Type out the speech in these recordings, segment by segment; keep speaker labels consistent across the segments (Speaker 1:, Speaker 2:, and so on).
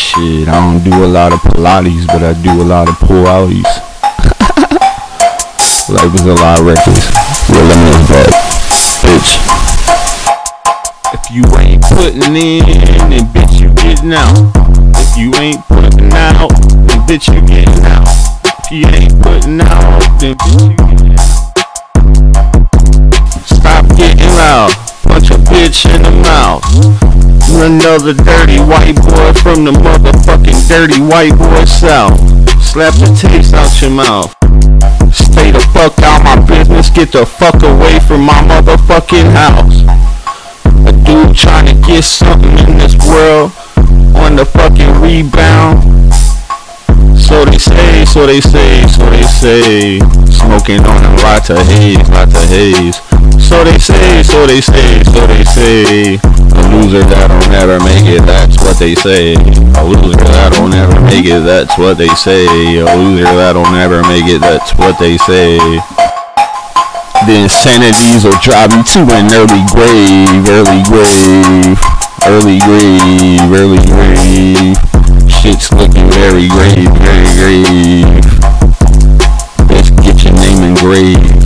Speaker 1: Shit, I don't do a lot of Pilates, but I do a lot of pull-outies. Life is a lot of records. Real lemons back, bitch. If you ain't putting in, then bitch you getting out. If you ain't putting out, then bitch you getting out. If you ain't putting out, then bitch you getting out. Stop getting loud, punch a bitch in the mouth. You're another dirty white boy from the motherfucking dirty white boy south. Slap the taste out your mouth. Stay the fuck out my business, get the fuck away from my motherfucking house. A dude trying to get something in this world on the fucking rebound. So they say, so they say, so they say. Smoking on a lot of haze, lot of haze. So they say, so they say, so they say. A loser that don't ever make it, that's what they say. A loser that don't ever make it, that's what they say. A loser that don't ever make it, that's what they say. The insanities will drive you to an early grave, early grave, early grave, early grave. Shit's looking very grave, very grave. Let's get your name engraved.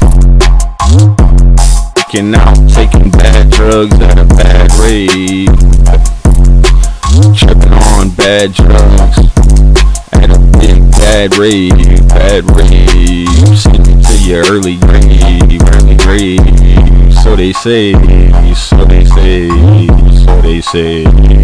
Speaker 1: Getting out, taking bad drugs at a bad rate. Tripping on bad drugs at a big bad rate, bad rate. Sitting to your early grave, early grave. So they say, so they say, so they say.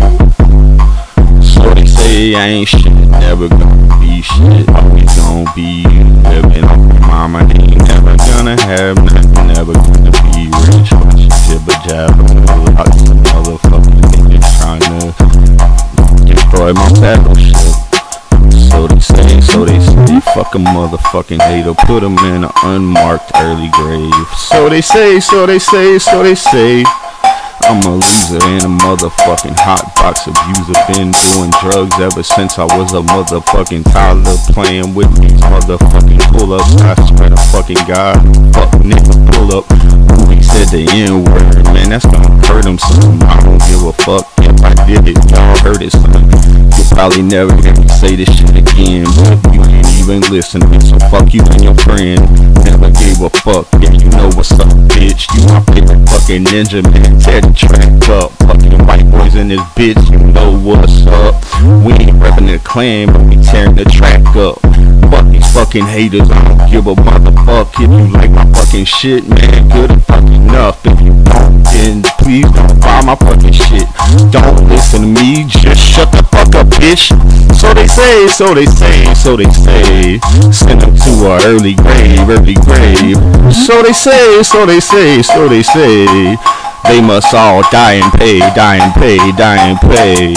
Speaker 1: So they say I ain't shit, never gonna be shit. Always gonna be living off my mama. Ain't never gonna have nothing, never gonna be rich. Watch you jibber jabber, lots of motherfucking niggas trying to destroy my battleship. So they say, so they say. Fuck a motherfucking hater, put them in an unmarked early grave. So they say, so they say, so they say. I'm a loser and a motherfucking hot box abuser. Been doing drugs ever since I was a motherfucking toddler. Playing with these motherfucking pull-ups. I swear to fucking God, fuck nigga pull up. He said the N-word, man, that's gonna hurt him son. I don't give a fuck if I did it, y'all heard it son. You'll probably never hear me say this shit again, but you ain't even listening, so fuck you and your friend. Never gave a fuck, yeah you know what's up bitch. You my favorite fucking ninja man, tear the track up. Fucking white boys in this bitch, you know what's up. We ain't reppin' the clan, but we tearing the track up. Fuck these fucking haters, I don't give a motherfuck. If you like my fucking shit, man, good and fucking enough. If you don't, then please don't buy my fucking shit. Don't listen to me, just shut the fuck up, bitch. So they say, so they say, so they say. Send them to a early grave, early grave. So they say, so they say, so they say. They must all die and pay, die and pay, die and pay.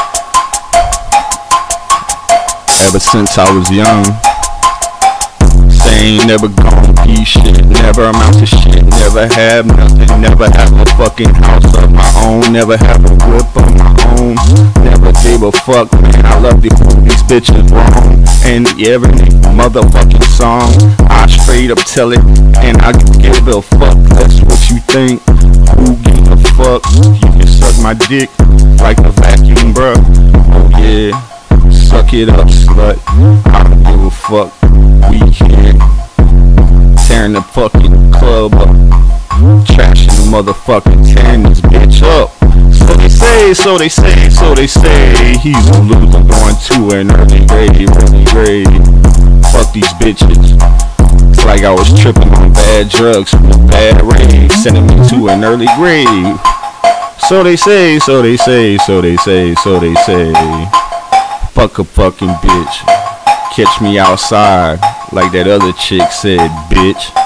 Speaker 1: Ever since I was young, say ain't never gonna be shit, never amount to shit, never have nothing, never have a fucking house of my own, never have a whip of my own, never gave a fuck, man, I love these bitches wrong, and every motherfucking song, I straight up tell it, and I give a fuck, that's what you think, who gives a fuck, you can suck my dick, like a vacuum, bruh, oh yeah. Suck it up, slut. I don't give a fuck. We here tearing the fucking club up, trashing the motherfucking, tearing this bitch up. So they say, so they say, so they say. He's a loser going to an early grave, early grave. Fuck these bitches. It's like I was tripping on bad drugs from a bad rave, sending me to an early grave. So they say, so they say, so they say, so they say. Fuck a fucking bitch. Catch me outside, like that other chick said, bitch.